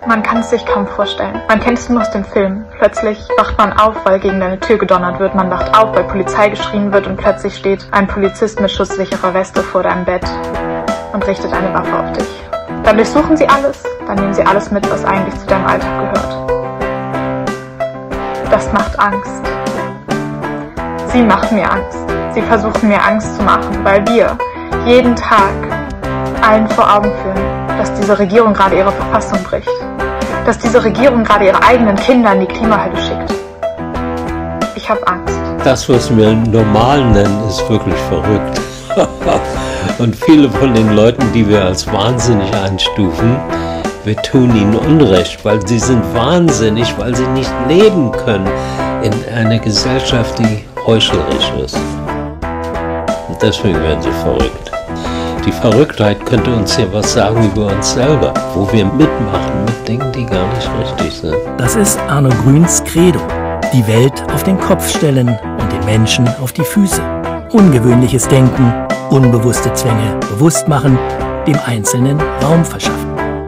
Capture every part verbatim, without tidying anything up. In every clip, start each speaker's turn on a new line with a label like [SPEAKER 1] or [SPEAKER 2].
[SPEAKER 1] Man kann es sich kaum vorstellen. Man kennt es nur aus dem Film. Plötzlich wacht man auf, weil gegen deine Tür gedonnert wird. Man wacht auf, weil Polizei geschrien wird und plötzlich steht ein Polizist mit schusssicherer Weste vor deinem Bett und richtet eine Waffe auf dich. Dann durchsuchen sie alles, dann nehmen sie alles mit, was eigentlich zu deinem Alltag gehört. Das macht Angst. Sie machen mir Angst. Sie versuchen mir Angst zu machen, weil wir jeden Tag allen vor Augen führen, dass diese Regierung gerade ihre Verfassung bricht. Dass diese Regierung gerade ihre eigenen Kinder in die Klimahölle schickt. Ich habe Angst.
[SPEAKER 2] Das, was wir normal nennen, ist wirklich verrückt. Und viele von den Leuten, die wir als wahnsinnig einstufen, wir tun ihnen Unrecht, weil sie sind wahnsinnig, weil sie nicht leben können in einer Gesellschaft, die heuchlerisch ist. Und deswegen werden sie verrückt. Die Verrücktheit könnte uns ja was sagen über uns selber, wo wir mitmachen mit Dingen, die gar nicht richtig sind.
[SPEAKER 3] Das ist Arno Grüns Credo. Die Welt auf den Kopf stellen und den Menschen auf die Füße. Ungewöhnliches Denken, unbewusste Zwänge bewusst machen, dem Einzelnen Raum verschaffen.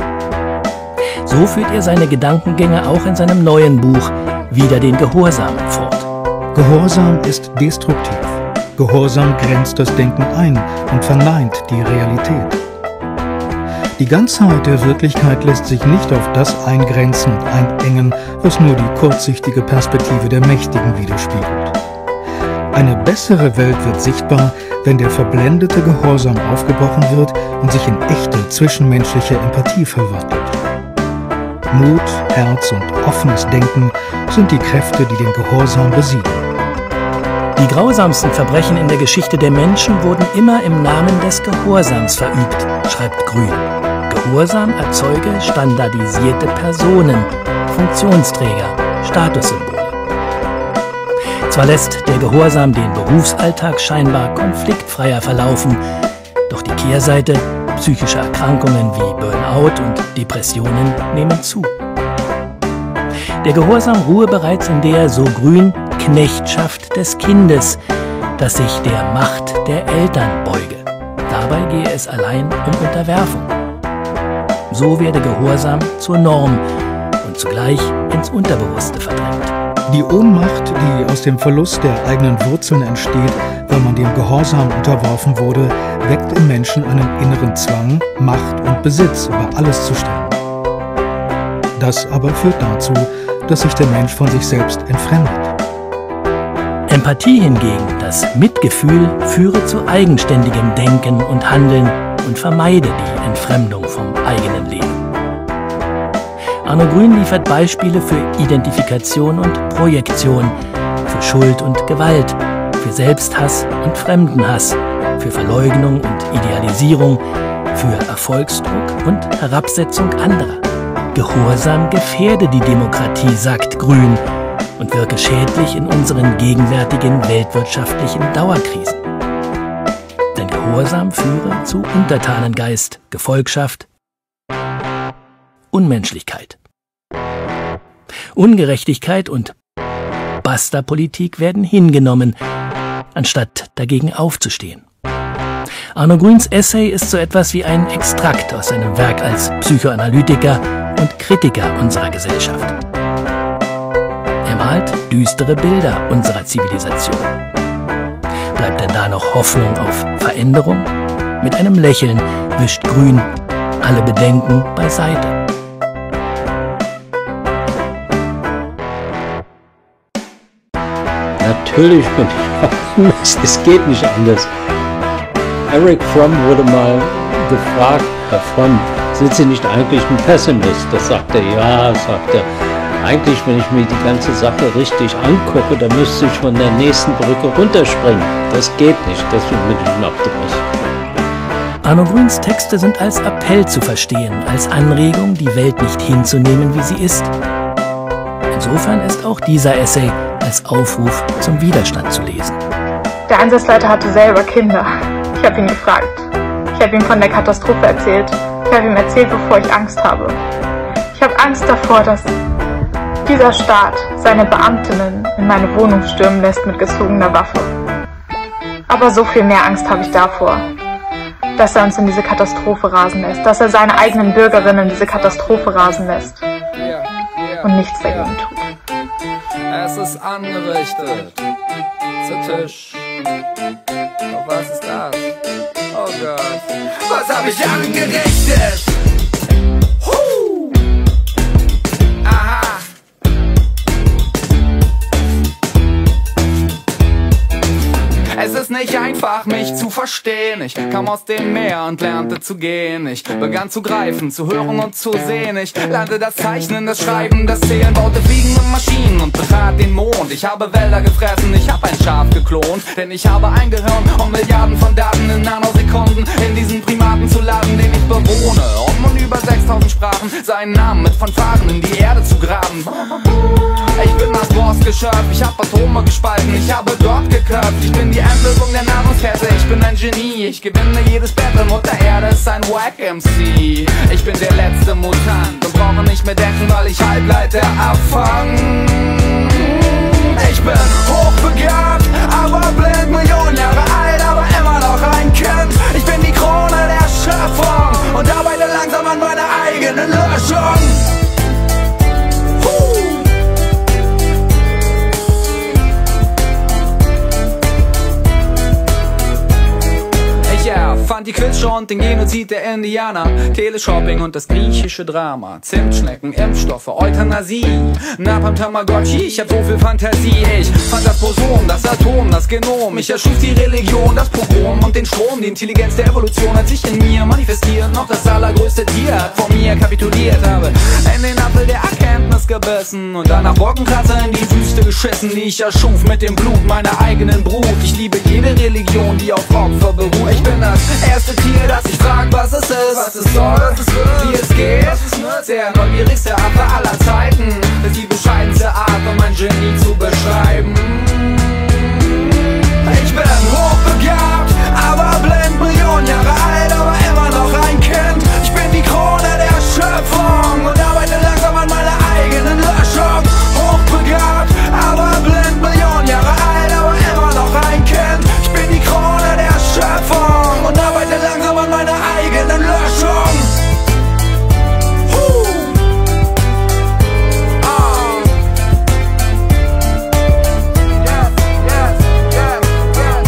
[SPEAKER 3] So führt er seine Gedankengänge auch in seinem neuen Buch Wider den Gehorsam fort.
[SPEAKER 4] Gehorsam ist destruktiv. Gehorsam grenzt das Denken ein und verneint die Realität. Die Ganzheit der Wirklichkeit lässt sich nicht auf das eingrenzen und einengen, was nur die kurzsichtige Perspektive der Mächtigen widerspiegelt. Eine bessere Welt wird sichtbar, wenn der verblendete Gehorsam aufgebrochen wird und sich in echte zwischenmenschliche Empathie verwandelt. Mut, Herz und offenes Denken sind die Kräfte, die den Gehorsam besiegen.
[SPEAKER 3] Die grausamsten Verbrechen in der Geschichte der Menschen wurden immer im Namen des Gehorsams verübt, schreibt Grün. Gehorsam erzeuge standardisierte Personen, Funktionsträger, Statussymbole. Zwar lässt der Gehorsam den Berufsalltag scheinbar konfliktfreier verlaufen, doch die Kehrseite, psychische Erkrankungen wie Burnout und Depressionen nehmen zu. Der Gehorsam ruhe bereits in der, so Grün, Knechtschaft des Kindes, das sich der Macht der Eltern beuge. Dabei gehe es allein um Unterwerfung. So werde Gehorsam zur Norm und zugleich ins Unterbewusste verdrängt.
[SPEAKER 4] Die Ohnmacht, die aus dem Verlust der eigenen Wurzeln entsteht, weil man dem Gehorsam unterworfen wurde, weckt im Menschen einen inneren Zwang, Macht und Besitz über alles zu stellen. Das aber führt dazu, dass sich der Mensch von sich selbst entfremdet.
[SPEAKER 3] Empathie hingegen, das Mitgefühl, führe zu eigenständigem Denken und Handeln und vermeide die Entfremdung vom eigenen Leben. Arno Grün liefert Beispiele für Identifikation und Projektion, für Schuld und Gewalt, für Selbsthass und Fremdenhass, für Verleugnung und Idealisierung, für Erfolgsdruck und Herabsetzung anderer. Gehorsam gefährde die Demokratie, sagt Grün, und wirke schädlich in unseren gegenwärtigen weltwirtschaftlichen Dauerkrisen. Denn Gehorsam führe zu Untertanengeist, Gefolgschaft, Unmenschlichkeit. Ungerechtigkeit und Basta-Politik werden hingenommen, anstatt dagegen aufzustehen. Arno Grüns Essay ist so etwas wie ein Extrakt aus seinem Werk als Psychoanalytiker und Kritiker unserer Gesellschaft. Er malt düstere Bilder unserer Zivilisation. Bleibt denn da noch Hoffnung auf Veränderung? Mit einem Lächeln wischt Grün alle Bedenken beiseite.
[SPEAKER 2] Natürlich bin ich optimistisch, es geht nicht anders. Eric Fromm wurde mal gefragt, Herr Fromm, sind Sie nicht eigentlich ein Pessimist? Das sagt er, ja, sagt er. Eigentlich, wenn ich mir die ganze Sache richtig angucke, dann müsste ich von der nächsten Brücke runterspringen. Das geht nicht, deswegen bin ich ein Optimist.
[SPEAKER 3] Arno Grüns Texte sind als Appell zu verstehen, als Anregung, die Welt nicht hinzunehmen, wie sie ist. Insofern ist auch dieser Essay als Aufruf zum Widerstand zu lesen.
[SPEAKER 1] Der Einsatzleiter hatte selber Kinder. Ich habe ihn gefragt. Ich habe ihm von der Katastrophe erzählt. Ich habe ihm erzählt, wovor ich Angst habe. Ich habe Angst davor, dass dieser Staat seine Beamtinnen in meine Wohnung stürmen lässt mit gezogener Waffe. Aber so viel mehr Angst habe ich davor, dass er uns in diese Katastrophe rasen lässt, dass er seine eigenen Bürgerinnen in diese Katastrophe rasen lässt und nichts dagegen tut.
[SPEAKER 5] Es ist angerichtet. Zu Tisch. Doch was ist das? Oh Gott. Was hab ich angerichtet? Huh. Aha. Es ist nicht einfach, mich zu verstehen. Ich kam aus dem Meer und lernte zu gehen. Ich begann zu greifen, zu hören und zu sehen. Ich lernte das Zeichnen, das Schreiben, das Zählen, baute fliegende Maschinen und betrat den Mond. Ich habe Wälder gefressen, ich habe ein Schaf geklont. Denn ich habe ein Gehirn, um Milliarden von Daten in Nanosekunden in diesen Primaten zu laden, den ich bewohne. Um in über sechstausend Sprachen seinen Namen mit Fanfaren in die Erde zu graben. Ich bin das Bossgeschöpf, ich hab Atome gespalten, ich habe dort geköpft. Ich bin die Endlösung der Nahrungskette, ich bin ein Genie. Ich gewinne jedes Battle, Mutter Erde ist ein Wack-M C. Ich bin der letzte Mutant und brauche nicht mehr denken, weil ich Halbleiter abfang. Ich bin hochbegabt, aber blind, Millionen Jahre alt, aber immer noch ein Kind. Ich bin die Krone der Schöpfung und arbeite langsam an meiner eigenen Löschung. Fand die Quizshow und den Genozid der Indianer, Teleshopping und das griechische Drama, Zimtschnecken, Impfstoffe, Euthanasie, Napalm, Tamagotchi, ich hab so viel Fantasie. Ich fand das Boson, das Atom, das Genom, ich erschuf die Religion, das Pogrom und den Strom. Die Intelligenz der Evolution hat sich in mir manifestiert, noch das allergrößte Tier hat vor mir kapituliert. Habe in den Apfel der Erkenntnis gebissen und danach Wolkenkratzer in die Wüste geschissen, die ich erschuf mit dem Blut meiner eigenen Brut. Ich liebe jede Religion, die auf Opfer beruht. Ich bin das erste Tier, das ich frag, was es ist, was es soll, was es wird, wie es geht. Was es nützt, der neugierigste Affe aller Zeiten, ist die bescheidenste Art, um ein Genie zu beschreiben. Ich bin hochbegabt, aber blind, Millionen Jahre alt, aber immer noch ein Kind. Ich bin die Krone der Schöpfung und arbeite langsam an meiner eigenen Löschung. Hochbegabt, aber blind, Millionen Jahre alt, aber immer noch ein Kind. Ich bin die Krone der Schöpfung und arbeite langsam an meiner eigenen Löschung. Huh. Ah. Yes, yes, yes, yes.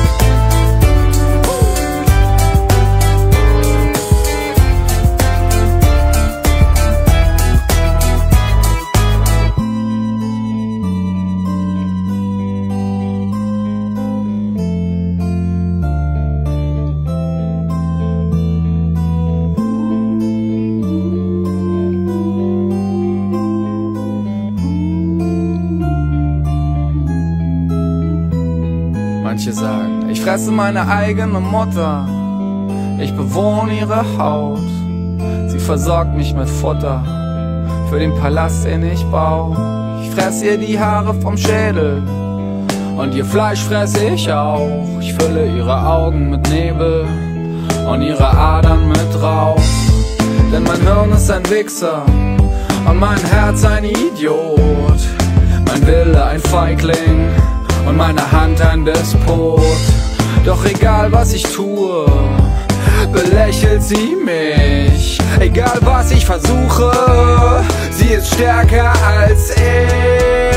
[SPEAKER 5] Manche sagen, ich fresse meine eigene Mutter, ich bewohne ihre Haut, sie versorgt mich mit Futter für den Palast, den ich baue. Ich fresse ihr die Haare vom Schädel und ihr Fleisch fresse ich auch. Ich fülle ihre Augen mit Nebel und ihre Adern mit Rauch. Denn mein Hirn ist ein Wichser und mein Herz ein Idiot, mein Wille ein Feigling und meine Hand ein Despot. Doch egal was ich tue, belächelt sie mich. Egal was ich versuche, sie ist stärker als ich.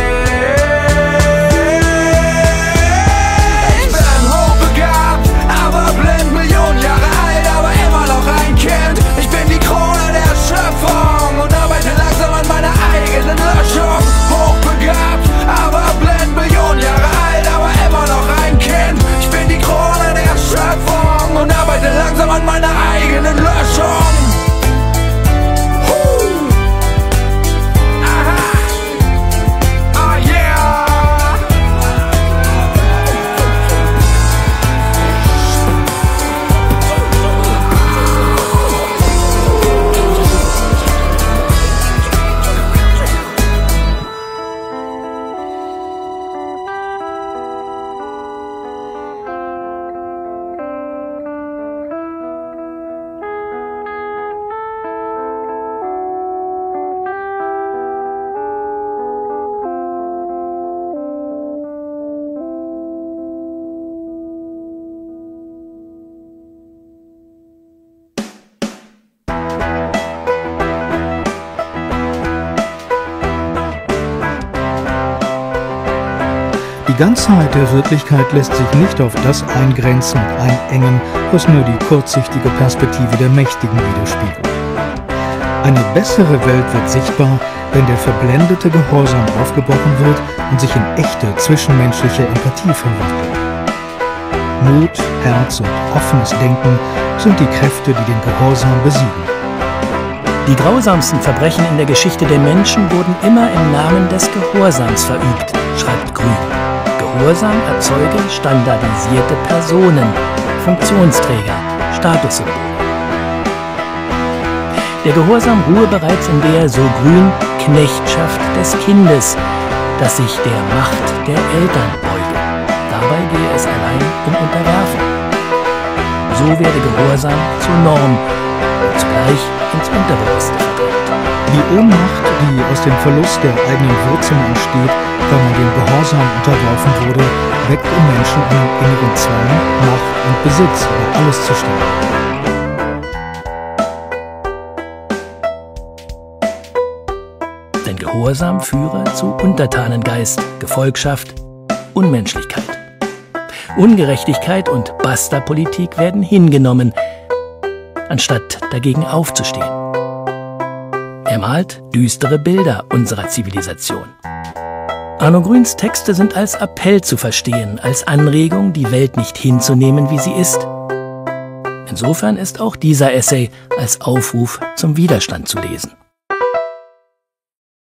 [SPEAKER 5] Ich bin hochbegabt, aber blind, Millionen Jahre alt, aber immer noch ein Kind. Ich bin die Krone der Schöpfung und arbeite langsam an meiner eigenen Löschung. Hochbegabt, aber blind, Millionen Jahre alt, aber immer noch ein Kind. Ich bin die Krone der Schöpfung und arbeite langsam an meiner eigenen Löschung. Huh. Aha.
[SPEAKER 4] Ganzheit der Wirklichkeit lässt sich nicht auf das eingrenzen und einengen, was nur die kurzsichtige Perspektive der Mächtigen widerspiegelt. Eine bessere Welt wird sichtbar, wenn der verblendete Gehorsam aufgebrochen wird und sich in echte zwischenmenschliche Empathie verwandelt. Mut, Herz und offenes Denken sind die Kräfte, die den Gehorsam besiegen.
[SPEAKER 3] Die grausamsten Verbrechen in der Geschichte der Menschen wurden immer im Namen des Gehorsams verübt, schreibt Grün. Gehorsam erzeuge standardisierte Personen, Funktionsträger, Statussymbole. Der Gehorsam ruhe bereits in der, so Grün, Knechtschaft des Kindes, das sich der Macht der Eltern beuge. Dabei gehe es allein um Unterwerfung. So werde Gehorsam zur Norm und zugleich ins Unterbewusste verdrängt.
[SPEAKER 4] Die Ohnmacht, die aus dem Verlust der eigenen Wurzeln entsteht, weil man dem Gehorsam unterworfen wurde, weckt im Menschen einen inneren Zwang, Macht und Besitz über alles zu stellen.
[SPEAKER 3] Denn Gehorsam führe zu Untertanengeist, Gefolgschaft, Unmenschlichkeit. Ungerechtigkeit und Basta-Politik werden hingenommen, anstatt dagegen aufzustehen. Er malt düstere Bilder unserer Zivilisation. Arno Grüns Texte sind als Appell zu verstehen, als Anregung, die Welt nicht hinzunehmen, wie sie ist. Insofern ist auch dieser Essay als Aufruf zum Widerstand zu lesen.